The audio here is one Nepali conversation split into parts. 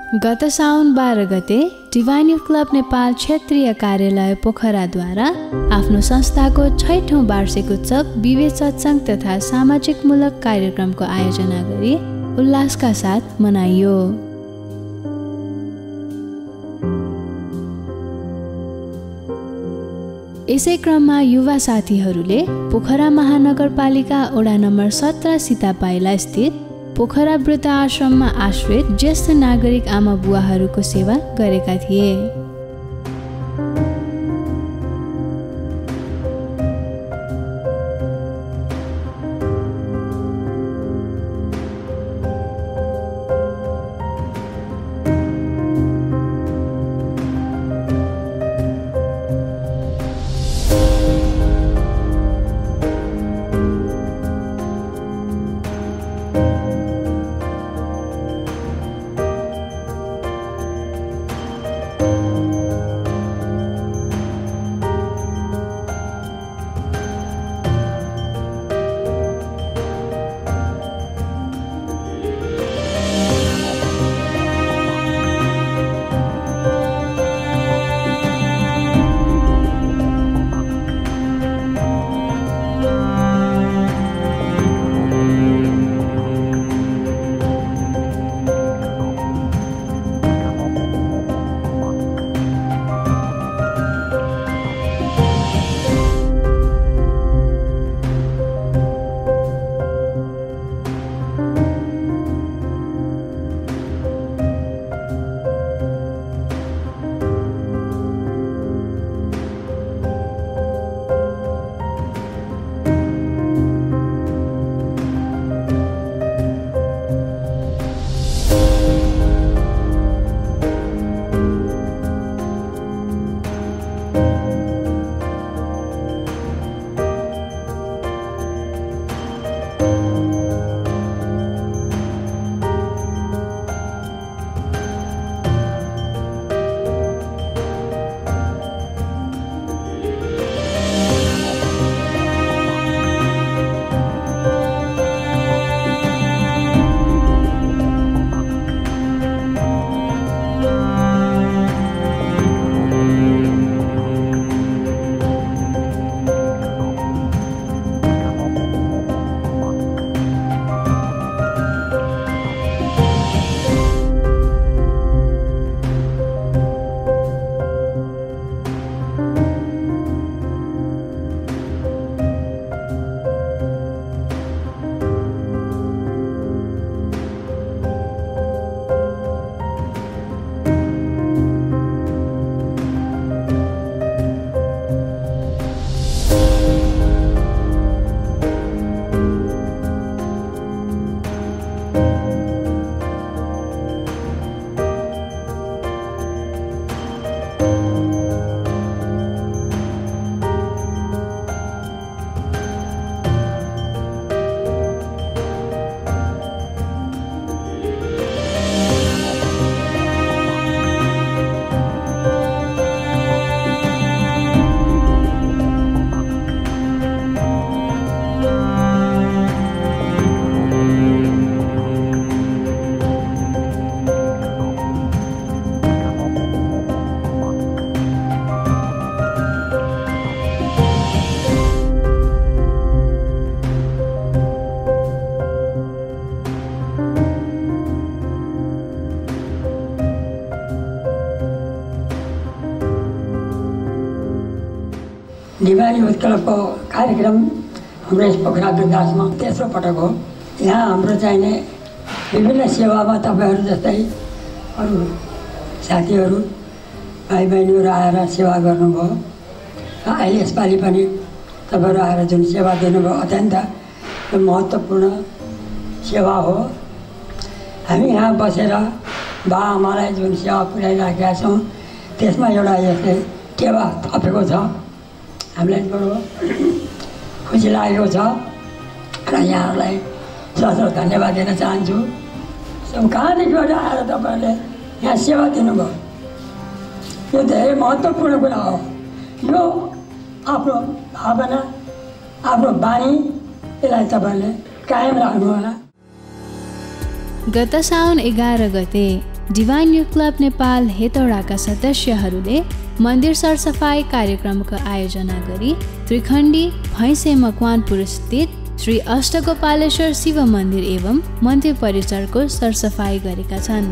गत साउन 12 गते डिभाइन युथ क्लब नेपाल क्षेत्रीय कार्यालय पोखराद्वारा आफ्नो संस्थाको 6औं वार्षिक उत्सव विवेक सत्संग तथा सामाजिकमूलक कार्यक्रमको आयोजना गरी उल्लासका साथ मनाइयो। यसै क्रममा युवा साथीहरूले पोखरा महानगरपालिका वडा नम्बर 17 सीतापाइला स्थित पोखरा वृद्ध आश्रममा आश्रित ज्येष्ठ नागरिक आमा बुवाहरूको सेवा गरेका थिए। डिभाइन युथ क्लबको कार्यक्रम हाम्रो यस पोखरा वृद्धाश्रममा तेस्रो पटक हो। यहाँ हाम्रो चाहिने विभिन्न सेवामा तपाईँहरू जस्तै अरू साथीहरू भाइ बहिनीहरू आएर सेवा गर्नुभयो। अहिले यसपालि पनि तपाईँहरू आएर जुन सेवा दिनुभयो अत्यन्त महत्त्वपूर्ण सेवा हो। हामी यहाँ बसेर बाआमालाई जुन सेवा पुर्याइराखेका छौँ त्यसमा एउटा यस्तै टेवा थपेको छ। हामीलाई बडो खुसी लागेको छ र यहाँहरूलाई सशक्त धन्यवाद दिन चाहन्छु। कहाँदेखिबाट आएर तपाईँहरूले यहाँ सेवा दिनुभयो, यो धेरै महत्त्वपूर्ण कुरा हो। यो आफ्नो भावना आफ्नो बानी यसलाई तपाईँहरूले कायम राख्नु होला। गत साउन 11 गते डिभाइन युथ क्लब नेपाल हेटौडाका सदस्यहरूले मन्दिर सरसफाई कार्यक्रमको आयोजना गरी त्रिखण्डी भैँसे मकवानपुर स्थित श्री अष्टगोपालेश्वर शिव मन्दिर एवं मन्दिर परिसरको सरसफाई गरेका छन्।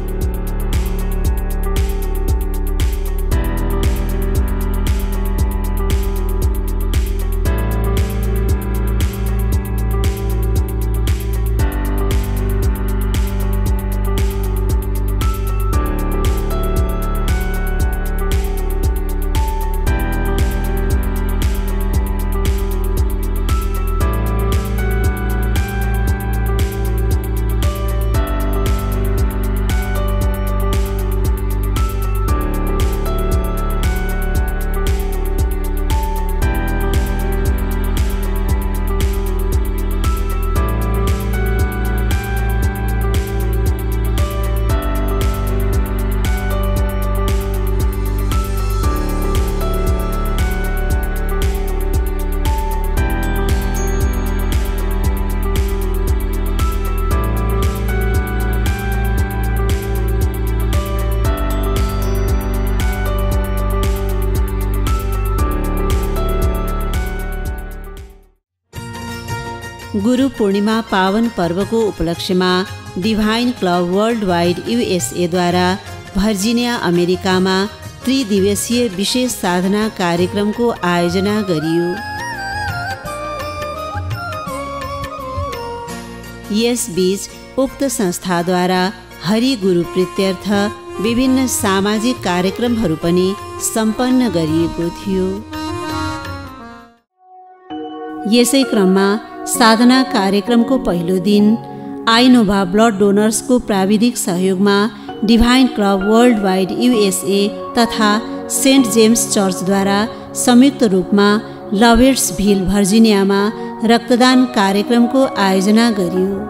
गुरु पूर्णिमा पावन पर्वको उपलक्ष्यमा डिभाइन क्लब वर्ल्ड वाइड युएसएद्वारा भर्जिनिया अमेरिकामा त्रिदिवसीय विशेष साधना कार्यक्रमको आयोजना गरियो। यसबीच उक्त संस्थाद्वारा हरि गुरु प्रीत्यर्थ विभिन्न सामाजिक कार्यक्रमहरू पनि सम्पन्न गरिएको थियो। यसै क्रममा साधना कार्यक्रमको पहिलो दिन आइनोभा ब्लड डोनर्सको प्राविधिक सहयोगमा Divine Club World Wide USA तथा सेन्ट जेम्स चर्चद्वारा संयुक्त रूपमा लभेट्सभिल भर्जिनियामा रक्तदान कार्यक्रमको आयोजना गरियो।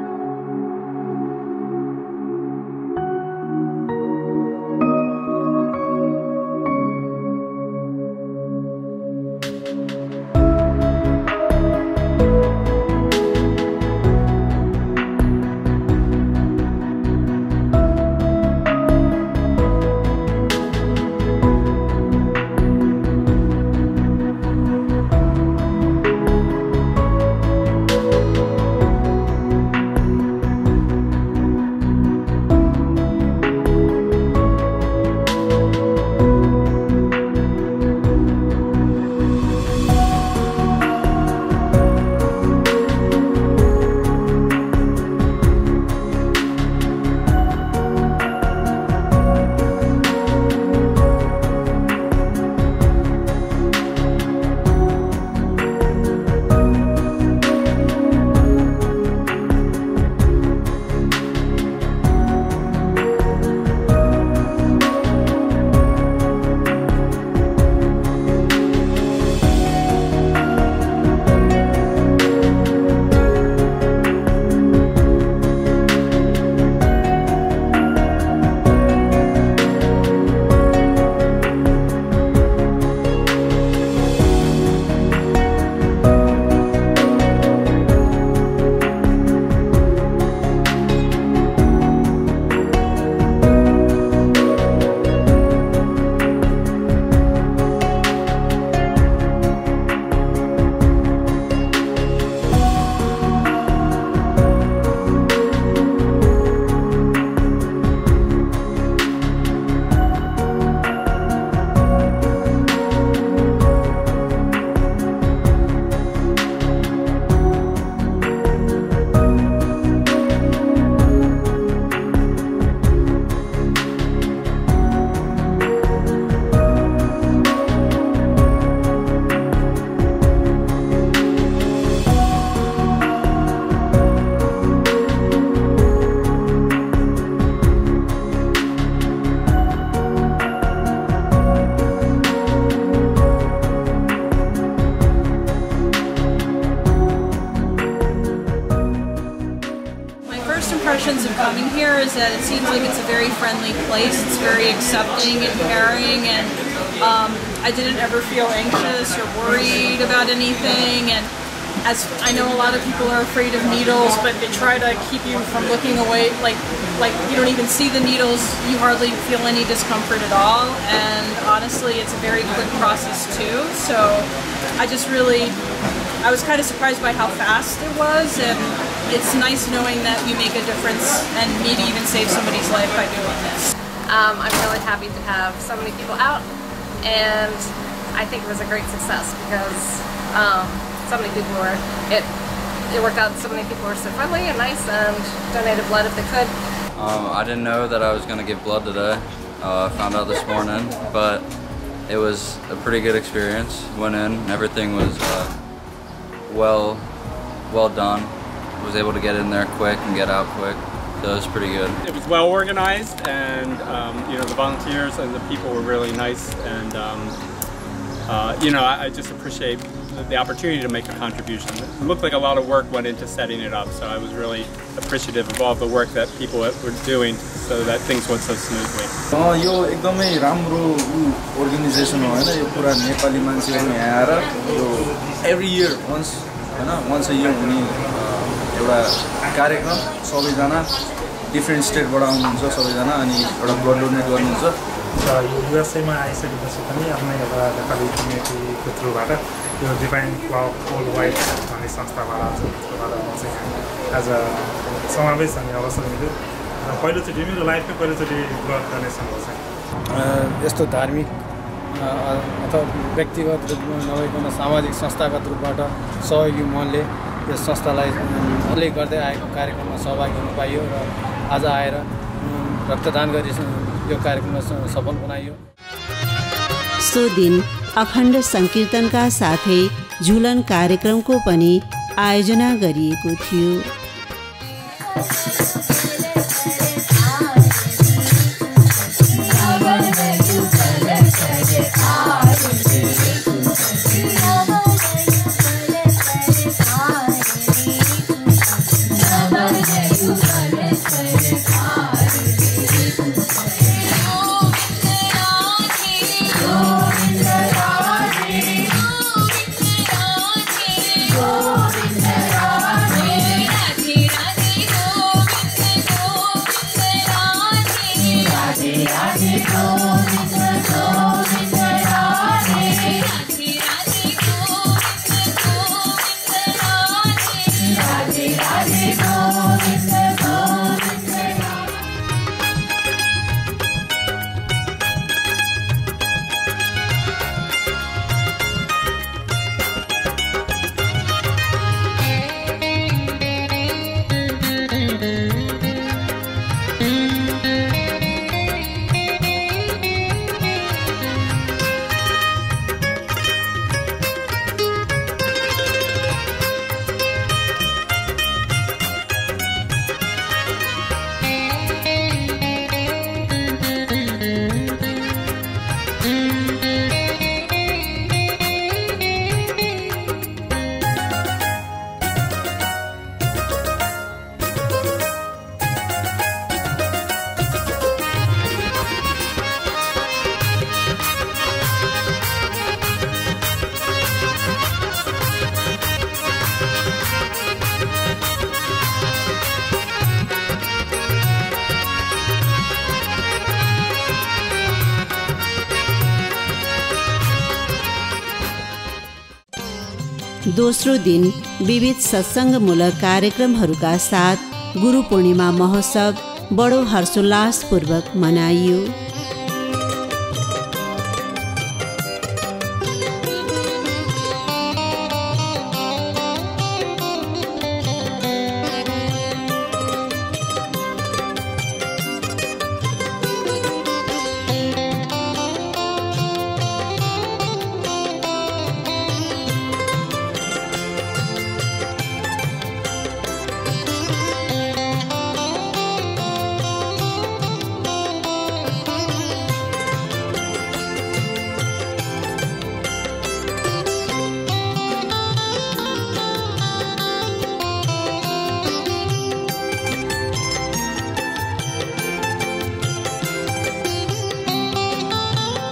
impressions of coming here is that it seems like it's a very friendly place. It's very accepting and caring, and I didn't ever feel anxious or worried about anything. And as I know a lot of people are afraid of needles, but they try to keep you from looking away, like you don't even see the needles, you hardly feel any discomfort at all, and honestly it's a very quick process too, so I was kind of surprised by how fast it was, and it's nice knowing that you make a difference and maybe even save somebody's life by doing this. I'm really happy to have so many people out, and I think it was a great success because so many people it worked out. So many people were so friendly and nice and donated blood if they could. I didn't know that I was going to give blood today. I found out this morning, but it was a pretty good experience. Went in, everything was well done. Was able to get in there quick and get out quick. So it was pretty good. It was well organized, and the volunteers and the people were really nice, and I just appreciate the opportunity to make a contribution. It looked like a lot of work went into setting it up, so I was really appreciative of all the work that people were doing so that things went so smoothly. यो एकदमै राम्रो अर्गनाइजेसन हो हैन, यो पुरा नेपाली मान्छेहरु यहाँ आएर यो every year once a year हुने एउटा कार्यक्रम, सबैजना डिफरेन्ट स्टेटबाट आउनुहुन्छ सबैजना अनि एउटा ब्लड डोनेट गर्नुहुन्छ। यो युएसएमा आइसकेपछि पनि आफ्नै एउटा नेपाली कम्युनिटीको थ्रुबाट यो डिभाइन क्लब वर्ल्ड वाइड भन्ने संस्थाबाट म चाहिँ एज अ समावेश हुने अवसर मिल्यो। पहिलोचोटि मेरो लाइफकै पहिलोचोटि ब्लड डोनेसन हो चाहिँ। यस्तो धार्मिक अथवा व्यक्तिगत रूपमा नभइकन सामाजिक संस्थागत रूपबाट सहयोगी मनले यस संस्थालाई गर्दै आएको कार्यक्रममा सहभागी हुन पाइयो र आज आएर रक्तदान गरी यो कार्यक्रमलाई सफल बनाइयो। सो दिन अखण्ड संकीर्तनका साथै झुलन कार्यक्रमको पनि आयोजना गरिएको थियो। दोस्रो दिन विविध सत्सङ्गमूलक कार्यक्रमहरूका साथ गुरु पूर्णिमा महोत्सव बडो हर्षोल्लासपूर्वक मनाइयो।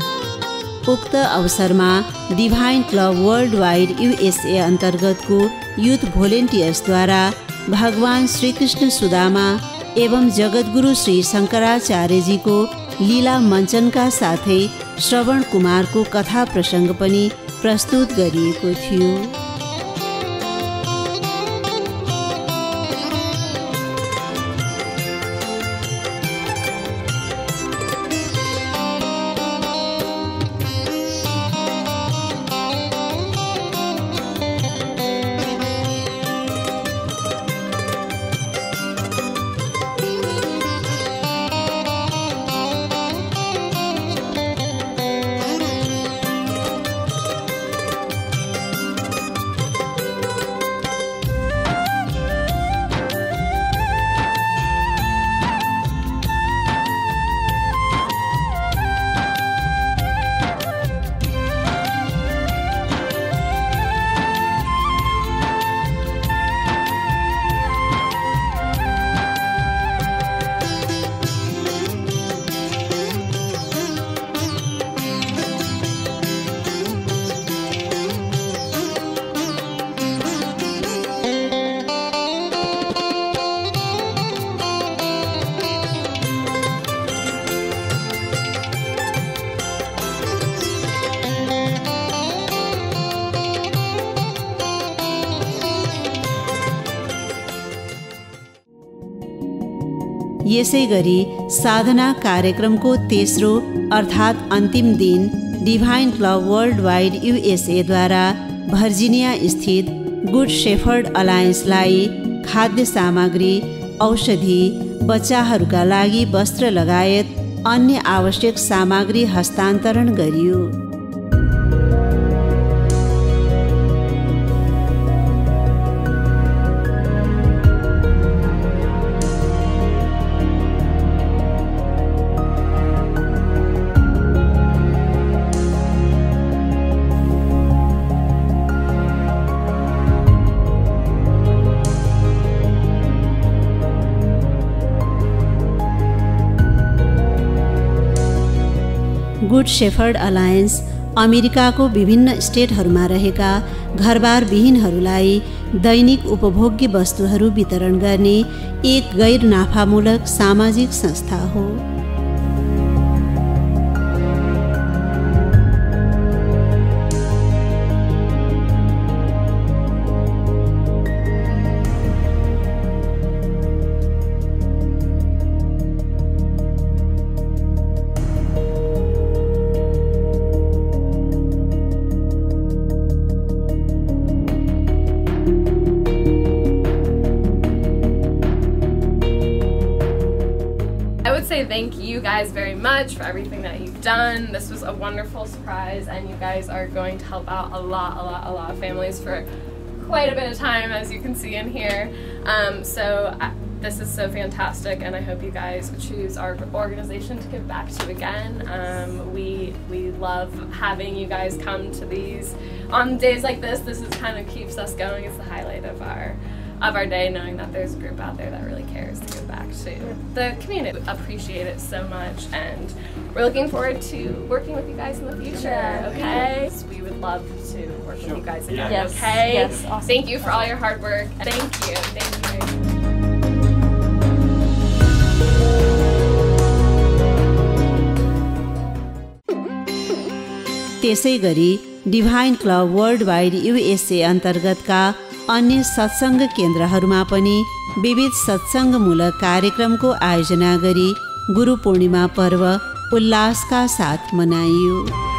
उक्त अवसरमा Divine Club World Wide USA अन्तर्गतको युथ भोलेन्टियर्सद्वारा भगवान श्रीकृष्ण सुदामा एवं जगद्गुरु श्री शङ्कराचार्यजीको लीला मञ्चनका साथै श्रवण कुमारको कथा प्रसङ्ग पनि प्रस्तुत गरिएको थियो। यसैगरी साधना कार्यक्रमको तेस्रो अर्थात् अन्तिम दिन डिभाइन क्लब वर्ल्ड वाइड युएसएद्वारा भर्जिनिया स्थित गुड शेफर्ड अलायन्सलाई खाद्य सामग्री, औषधि, बच्चाहरूका लागि वस्त्र लगायत अन्य आवश्यक सामग्री हस्तान्तरण गरियो। गुड शेफर्ड अलायन्स अमेरिकाको विभिन्न स्टेटहरूमा रहेका घरबार विहीनहरूलाई दैनिक उपभोग्य वस्तुहरू वितरण गर्ने एक गैर नाफामूलक सामाजिक संस्था हो। Thank you guys very much for everything that you've done. This was a wonderful surprise, and you guys are going to help out a lot of families for quite a bit of time, as you can see in here. This is so fantastic, and I hope you guys choose our organization to give back to again. We love having you guys come to these on days like this. This is kind of keeps us going. It's the highlight of our day, knowing that there's a group out there that really cares to give back to the community. We appreciate it so much, and we're looking forward to working with you guys in the future. Okay, so we would love to work with you guys again. Yes. Okay, yes, awesome. Thank you for all your hard work. Thank you. त्यसैगरी Divine Club World Wide USA अन्तर्गतका अन्य सत्सङ्ग केन्द्रहरूमा पनि विविध सत्सङ्गमूलक कार्यक्रमको आयोजना गरी गुरु पूर्णिमा पर्व उल्लासका साथ मनाइयो।